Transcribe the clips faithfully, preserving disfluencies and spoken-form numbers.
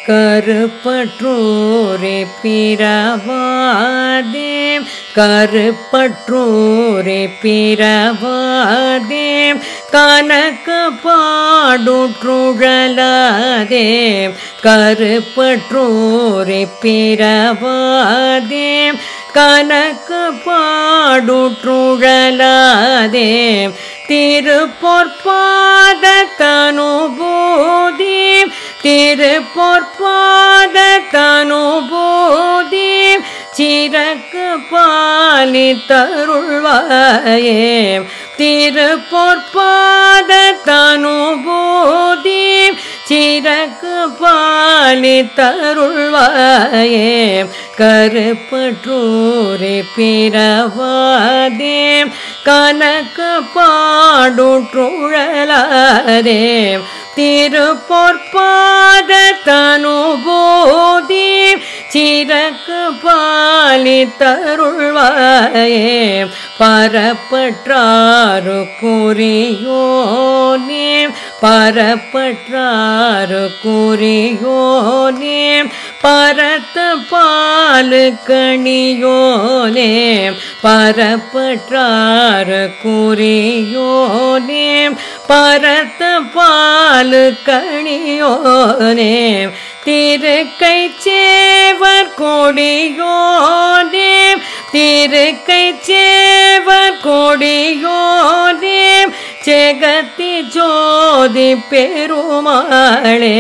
கருப்பற்றூரே பிறவாதே கருப்பற்றூரே பிறவாதே கனக பாடுற்றுழலாதே கருப்பற்றூரே பிறவாதே கனக பாடுற்றுழலாதே திருப்பொற்பாத தனுபூதி திருப்பொற்பாத தனுபூதி சிறக்கு பாலித்தருள்வாயே திருப்பொற்பாத தனுபூதி சிறக்கு பாலித்தருள்வாயே கருப்பற்றூரே பிறவாதே கனக பாடுற்றுழலாதே திருப்பொற்பாத தனுபூதி சிறக்கு பாலித்தருள்வாயே பரப்பற்றாறு குறியோனே பரப்பற்றாறு குறியோனே பரத்த பாலு கணியோனே பரப்பற்றாறு குறியோனே பரத்த பாலு கணியோனே திருக்கை சேவர் கொடியோனே திருக்கை சேவர் கொடியோனே ஜெகத்தி ஜோதி பெருமாளே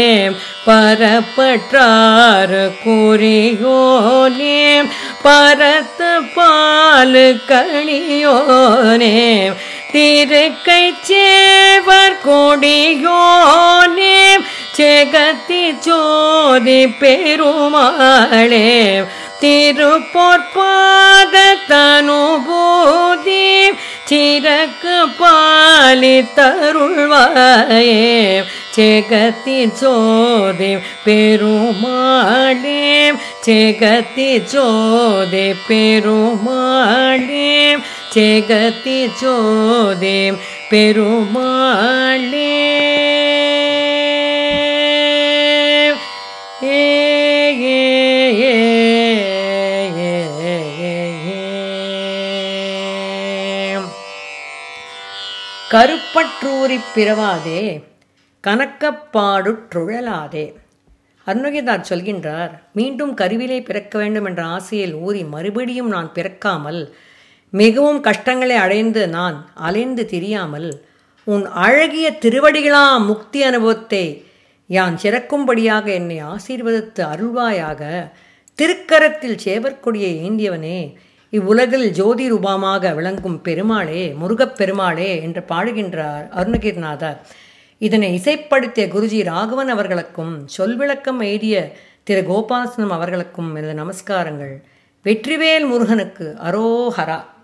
பரப்பற்றாறு குறியோனே பரத்த பாலு கணியோனே திருக்கை சேவர் கொடியோனே ஜெகத்தி ஜோதி பெருமாளே திருப்பொற்பாத தனுபூதி சிறக்கு பாலித்தருள்வாயே ஜெகத்தி ஜோதி பெருமாளே ஜெகத்தி ஜோதி பெருமாளே ஜெகத்தி ஜோதி பெருமாளே கருப்பற்றூரிப் பிறவாதே கனக்கப்பாடுற்றுழலாதே. அருணகிரிநாதர் சொல்கின்றார், மீண்டும் கருவிலே பிறக்க வேண்டும் என்ற ஆசையில் ஊறி மறுபடியும் நான் பிறக்காமல் மிகவும் கஷ்டங்களை அடைந்து நான் அலைந்து திரியாமல் உன் அழகிய திருவடிகளாம் முக்தி அனுபவத்தை யான் சிறக்கும்படியாக என்னை ஆசீர்வதித்து அருள்வாயாக. திருக்கரத்தில் சேவற்கொடியை ஏந்தியவனே, இவ்வுலகில் ஜோதி ரூபமாக விளங்கும் பெருமாளே, முருகப் பெருமாளே என்று பாடுகின்றார் அருணகிரிநாதர். இதனை இசைப்படுத்திய குருஜி ராகவன் அவர்களுக்கும் சொல்விளக்கம் எழுதிய திரு கோபாலசனம் அவர்களுக்கும் எனது நமஸ்காரங்கள். வெற்றிவேல் முருகனுக்கு அரோஹரா.